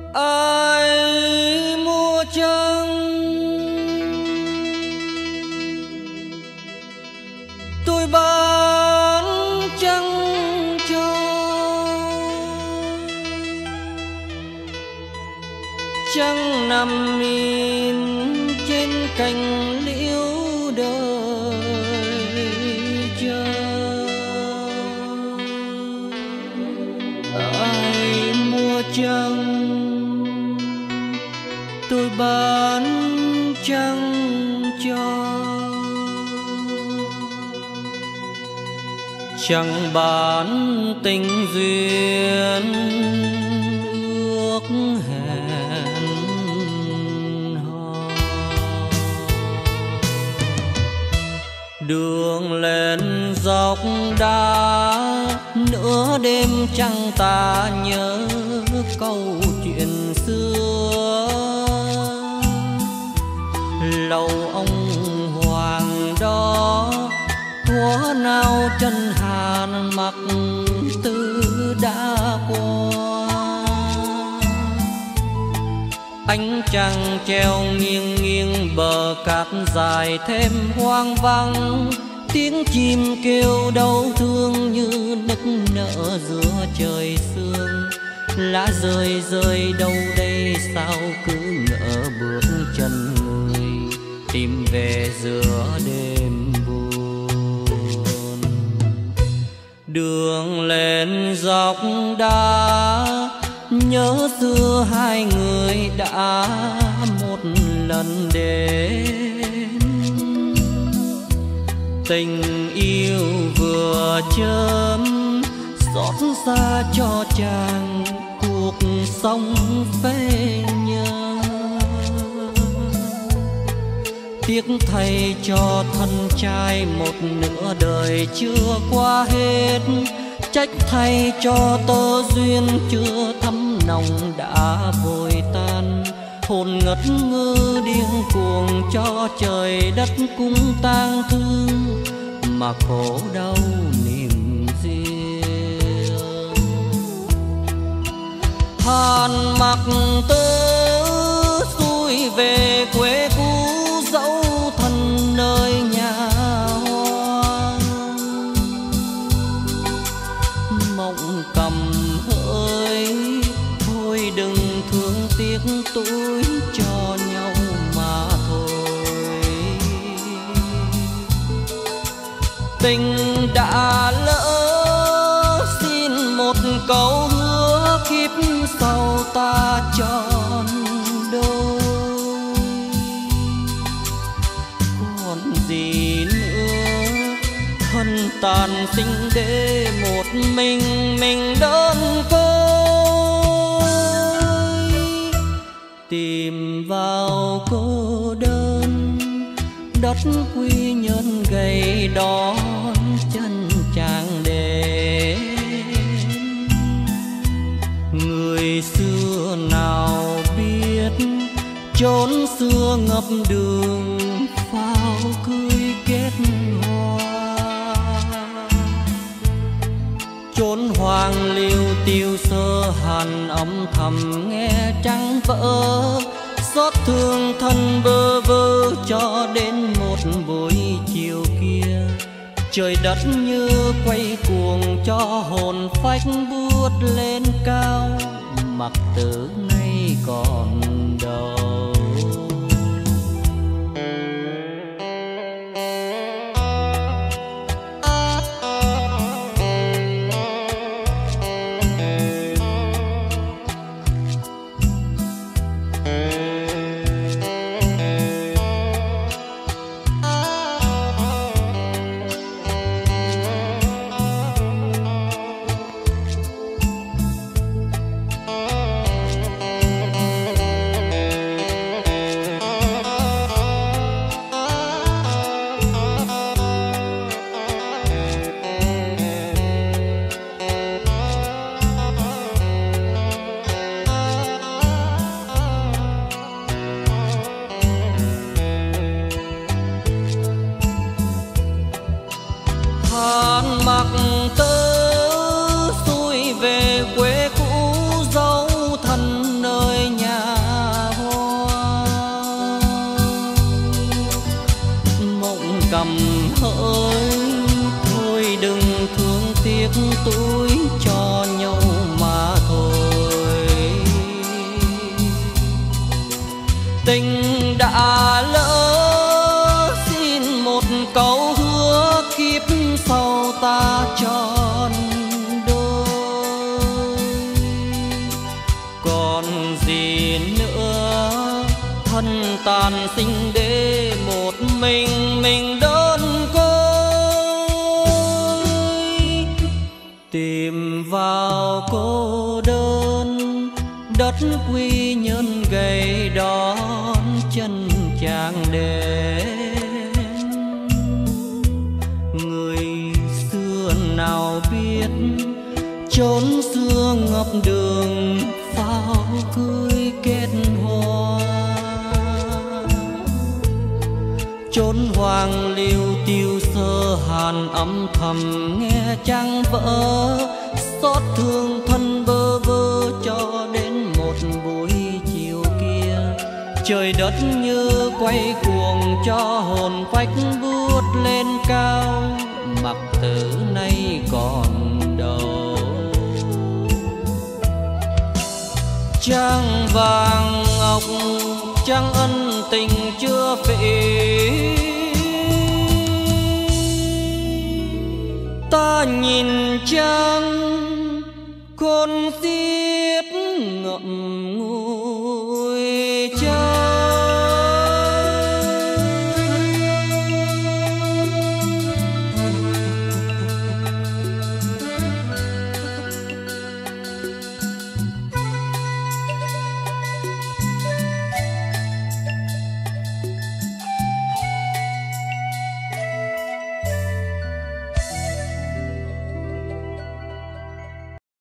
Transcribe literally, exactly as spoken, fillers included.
ai mua trăng tôi bán trăng cho, trăng nằm in trên cành liễu đời chờ. Ai mua trăng tôi bán trăng cho, chẳng bán tình duyên ước hẹn hò. Đường lên dốc đá nửa đêm trăng ta nhớ câu chuyện xưa. Lầu ông hoàng đó thuở nào chân hàn mặc tư đã qua. Ánh trăng treo nghiêng nghiêng bờ cát dài thêm hoang vắng. Tiếng chim kêu đau thương như nức nở giữa trời sương. Lá rơi rơi đâu đây sao cứ ngỡ bước chân người tìm về giữa đêm buồn. Đường lên dốc đá nhớ xưa hai người đã một lần đến. Tình yêu vừa chớm xót xa cho chàng cuộc sống phê nhớ. Tiếc thay cho thân trai một nửa đời chưa qua hết. Trách thay cho tơ duyên chưa thắm nồng đã vội tan. Hồn ngất ngơ điên cuồng cho trời đất cũng tang thương. Mà khổ đau niềm riêng. Hàn mặc tơ xuôi về quê cũ dẫu thân nơi nhà hoang. Mộng cầm hỡi thôi đừng thương tiếc tôi cho nhau mà thôi. Tình đã lỡ xin một câu hứa kiếp sau ta tròn đôi. Còn gì nữa thân tàn sinh để một mình mình đơn côi. Tìm vào cô đơn đất quy nhân gầy đón chân chàng đến. Người xưa nào biết chốn xưa ngập đường phao cưới kết hoa. Chốn hoàng liêu tiêu sơ hàn âm thầm nghe trăng vỡ. Xót thương thân bơ vơ cho đến một buổi chiều kia. Trời đất như quay cuồng cho hồn phách buốt lên cao. Mặc từ nay còn đâu. thân tàn sinh để một mình mình đơn côi, tìm vào cô đơn đất quy nhân gầy đón chân chàng đến. Người xưa nào biết chốn xưa ngập đường pháo cưới kết hoa, chốn hoàng liêu tiêu sơ hàn âm thầm nghe trăng vỡ, xót thương thân bơ vơ cho đến một buổi chiều kia. Trời đất như quay cuồng cho hồn phách vút lên cao, mặc tử nay còn đâu. Trăng vàng ngọc trăng ân tình chưa phỉ, ta nhìn trăng khôn xiết ngậm ngùi.